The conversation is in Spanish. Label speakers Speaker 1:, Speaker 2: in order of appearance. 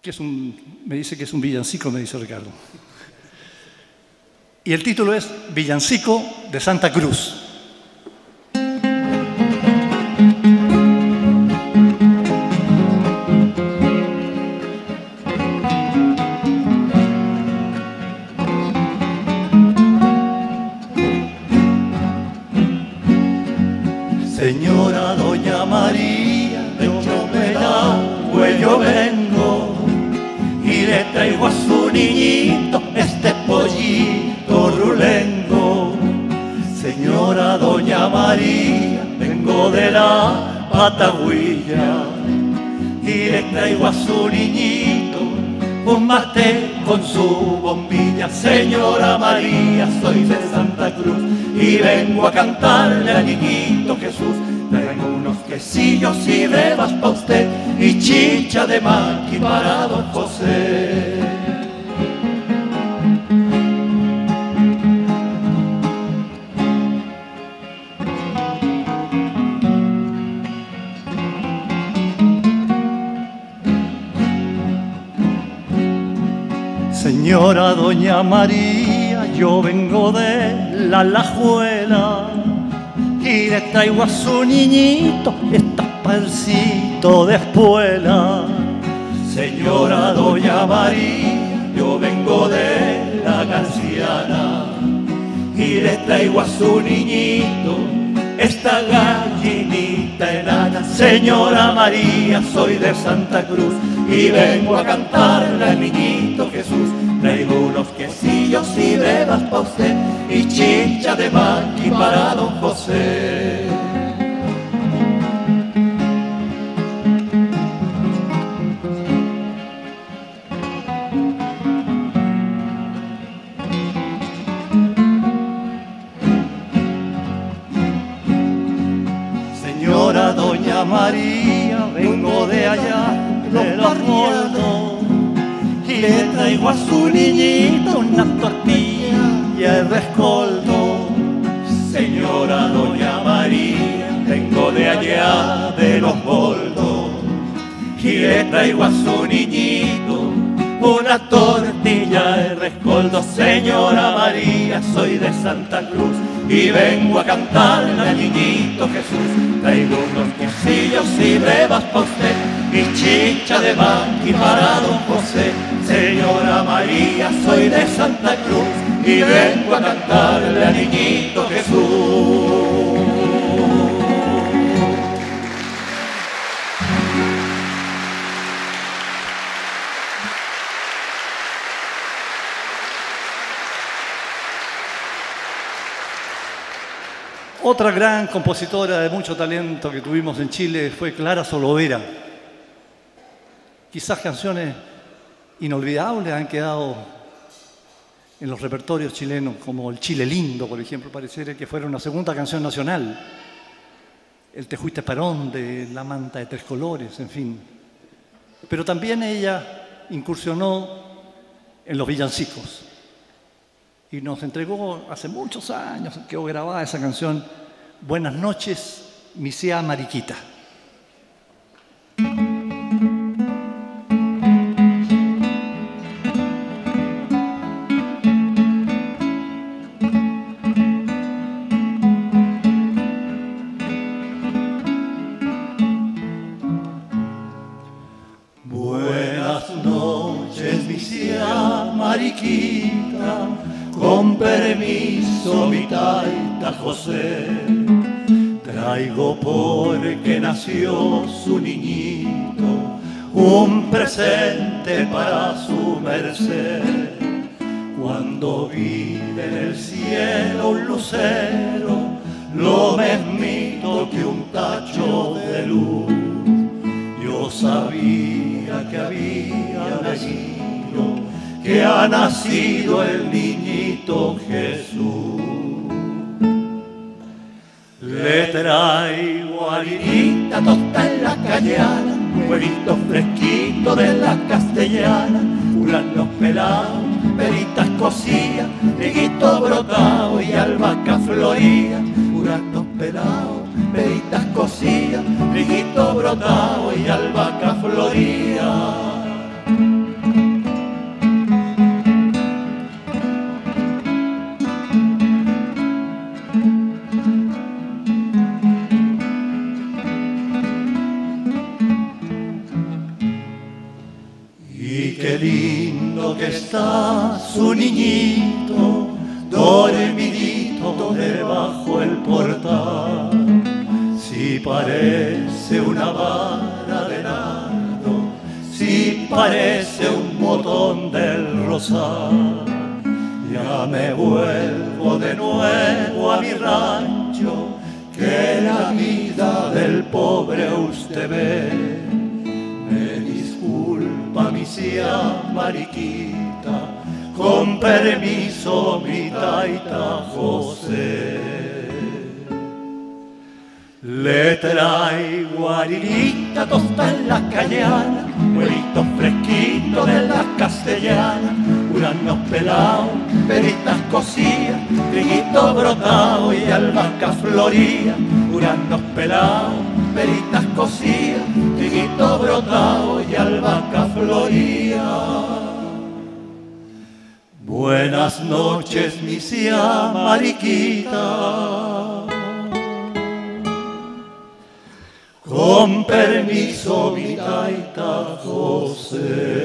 Speaker 1: me dice que es un villancico, me dice Ricardo. Y el título es Villancico de Santa Cruz.
Speaker 2: Señora Doña María, de Chomelagüe yo vengo y le traigo a su niñito este pollito rulengo. Señora Doña María, vengo de la Patagüilla y le traigo a su niñito un mate con su bombilla. Señora María, soy de Santa Cruz y vengo a cantarle al niñito Jesús. Traigo unos quesillos y bebas pa' usted y chicha de maqui para don José. Señora Doña María, yo vengo de la Alajuela y le traigo a su niñito este pancito de espuela. Señora Doña María, yo vengo de la Garciana y le traigo a su niñito esta gallinita enana. Señora María, soy de Santa Cruz y vengo a cantarle al niñito Jesús. Traigo unos quesillos y bebas pa' usted y chicha de maqui para don José. Señora Doña María, vengo de allá, de los Moldos, y le traigo a su niñito una tortilla y el rescoldo. Señora Doña María, vengo de allá, de los Moldos, y le traigo a su niñito una tortilla y rescoldo. Señora María, soy de Santa Cruz y vengo a cantarle al niñito Jesús. Traigo unos quesillos y brevas pa' usted y chicha de maqui para don José. Señora María, soy de Santa Cruz y vengo a cantarle al niñito Jesús.
Speaker 1: Otra gran compositora de mucho talento que tuvimos en Chile fue Clara Solovera. Quizás canciones inolvidables han quedado en los repertorios chilenos, como el Chile Lindo, por ejemplo, pareciera que fuera una segunda canción nacional. El Te Fuiste Parón, de La Manta de Tres Colores, en fin. Pero también ella incursionó en los villancicos y nos entregó hace muchos años, quedó grabada esa canción, Buenas noches, mi cia Mariquita.
Speaker 2: Buenas noches, mi cia Mariquita, con permiso mi taita José, traigo porque nació su niñito un presente para su merced. Cuando vi en el cielo un lucero, lo mismito que un tacho de luz, yo sabía que había nacido, que ha nacido el niñito Jesús. Le traigo harinita tosta en la cañana, huevito fresquito de la castellana, fulanos pelados, peritas cocidas, triguito brotado y albahaca florida. Fulanos pelados, peritas cocidas, triguito brotado y albahaca florida. Y qué lindo que está su niñito, dormidito debajo el portal. Si parece una vara de nardo, si parece un botón del rosal. Ya me vuelvo de nuevo a mi rancho, que la vida del pobre usted ve. Me disculpa mi sia mariquita, con permiso mi taita José. Le traigo harinita tostada en la cañana, huevitos fresquitos de la castellana, uranos pelados, peritas cocidas, triguito brotado y albahaca florida. Uranos pelados, peritas cocidas, triguito brotado y albahaca florida. Buenas noches, mi sia mariquita. Con permiso, mi taita José.